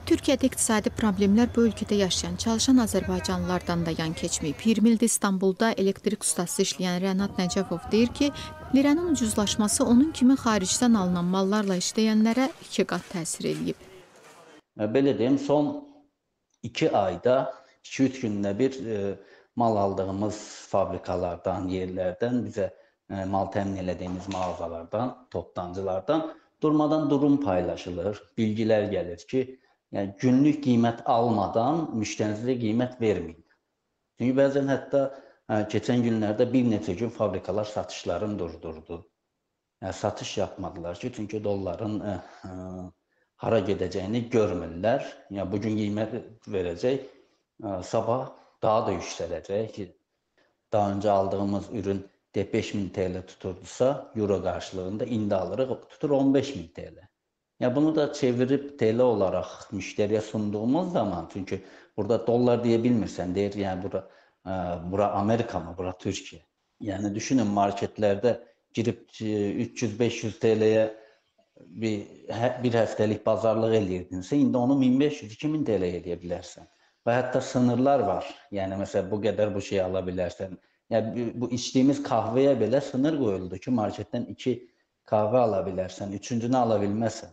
Türkiyədə iqtisadi problemlər bu ölkədə yaşayan, çalışan azərbaycanlılardan da yan keçməyib. 20 ildir İstanbulda elektrik ustası işləyən Rənat Nəcəfov deyir ki, liranın ucuzlaşması onun kimi xaricdən alınan mallarla işləyənlərə 2 qat təsir edib. Belə deyim, son 2 ayda 2-3 gündə bir mal aldığımız fabrikalardan, yerlərdən, bizə mal təmin elədiyimiz mağazalardan, toptancılardan durmadan durum paylaşılır, bilgilər gəlir ki, yəni günlük qiymət almadan müştərinizə qiymət verməyin. Çünki bəzən hətta keçən günlərdə bir neçə gün fabrikalar satışlarını durdurdu. Yəni satış yapmadılar ki, çünki dolların hara gedəcəyini görmürlər. Yəni bugün qiymət verəcək, sabah daha da yüksələcək. Daha öncə aldığımız ürün 5000 TL tuturdusa, euro qarşılığında indi alırıq, tutur 15000 TL. Ya bunu da çevirib TL olaraq müştəriyə sunduğumuz zaman, çünki burada dollar deyə bilmirsən, deyir, yəni bura Amerika mı, bura Türkiyə. Yəni düşünün, marketlərdə girib 300-500 TL'yə bir həftəlik bazarlıq eləyirdinsə, indi onu 1500-2000 TL eləyə bilərsən. Və hətta sınırlar var. Yəni məsələn, bu qədər bu şey ala bilərsən. Yəni bu içdiyimiz kahvəyə belə sınır qoyuldu ki, marketdən 2 kahve ala bilərsən, 3-cünü ala bilməzsən.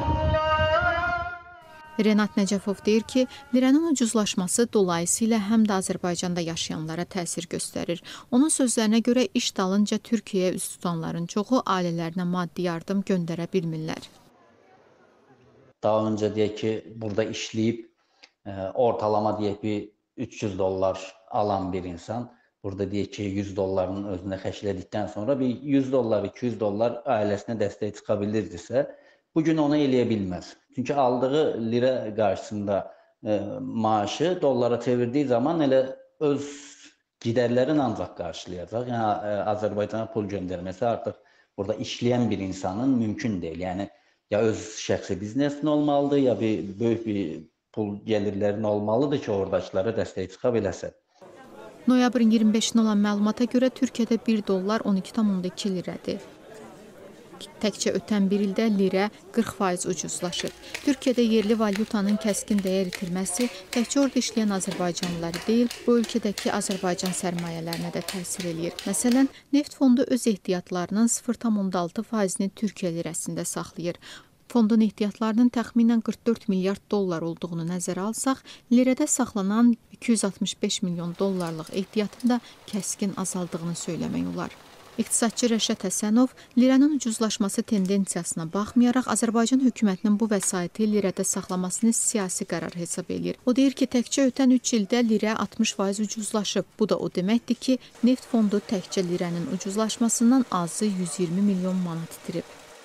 Rənat Nəcəfov deyir ki, liranın ucuzlaşması dolayısıyla həm də Azərbaycanda yaşayanlara təsir göstərir. Onun sözlərinə görə iş dalınca Türkiyəyə üz tutanların çoxu ailələrinə maddi yardım göndərə bilmirlər. Daha öncə deyək ki, burada işləyib ortalama deyək bir 300 dollar alan bir insan, burada deyək ki, 100 dollarının özünə xərclədikdən sonra bir 100 dollar, 200 dollar ailəsinə dəstək çıxa bilirdisə, bugün onu eləyə bilməz. Çünki aldığı lira qarşısında maaşı dollara çevirdiyi zaman elə öz gidərlərini ancaq qarşılayacaq. Yəni Azərbaycana pul göndərməsi artıq burada işləyən bir insanın mümkün deyil. Yəni ya öz şəxsi biznesin olmalıdır, ya böyük bir pul gəlirlərin olmalıdır ki, oradakılara dəstək çıxa biləsən. Noyabrın 25-nə olan məlumata görə Türkiyədə 1 dollar 12,2 liradır. Təkcə ötən bir ildə lirə 40% ucuzlaşıb. Türkiyədə yerli valyutanın kəskin dəyər itirməsi təkcə orada işləyən azərbaycanlıları deyil, bu ölkədəki Azərbaycan sərmayələrinə də təsir eləyir. Məsələn, Neft Fondu öz ehtiyatlarının 0,6%-ni Türkiyə lirəsində saxlayır. Fondun ehtiyatlarının təxminən 44 milyard dollar olduğunu nəzərə alsaq, lirədə saxlanan 265 milyon dollarlıq ehtiyatın da kəskin azaldığını söyləmək olar. İqtisadçı Rəşad Həsənov liranın ucuzlaşması tendensiyasına baxmayaraq Azərbaycan hökumətinin bu vəsaiti lirədə saxlamasını siyasi qərar hesab edir. O deyir ki, təkcə ötən 3 ildə lirə 60% ucuzlaşıb. Bu da o deməkdir ki, Neft Fondu təkcə lirənin ucuzlaşmasından azı 120 milyon manat itirib.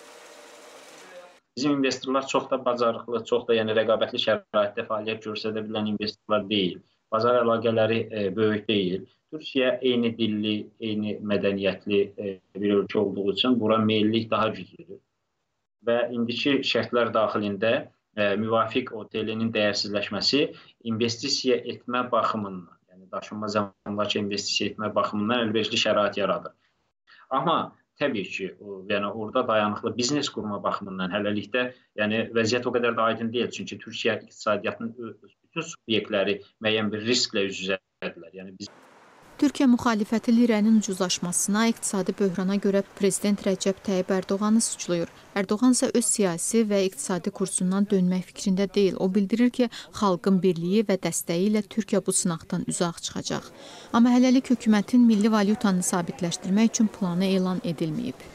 Bizim investorlar çox da bacarıqlı, çox da rəqabətli şəraitdə fəaliyyət göstərə bilən investorlar deyil. Bazar əlaqələri böyük deyil. Türkiyə eyni dilli, eyni mədəniyyətli bir ölkə olduğu üçün bura meyillik daha güclüdür. Və indiki şərtlər daxilində müvafiq OTL-nin dəyərsizləşməsi investisiya etmə baxımından, yəni daşınmaz əmlaka investisiya etmə baxımından əlverişli şərait yaradır. Amma təbii ki, orada dayanıqlı biznes qurma baxımından hələlikdə vəziyyət o qədər də aydın deyil. Çünki Türkiyə iqtisadiyyatının bütün subyektləri müəyyən bir risklə üz-üzədirlər. Türkiyə müxalifəti lirənin ucuzlaşmasına, iqtisadi böhrana görə Prezident Rəcəb Tayyib Ərdoğanı suçlayır. Ərdoğan isə öz siyasi və iqtisadi kursundan dönmək fikrində deyil. O bildirir ki, xalqın birliyi və dəstəyi ilə Türkiyə bu sınaqdan uzaq çıxacaq. Amma hələlik hökumətin milli valyutanı sabitləşdirmək üçün planı elan edilməyib.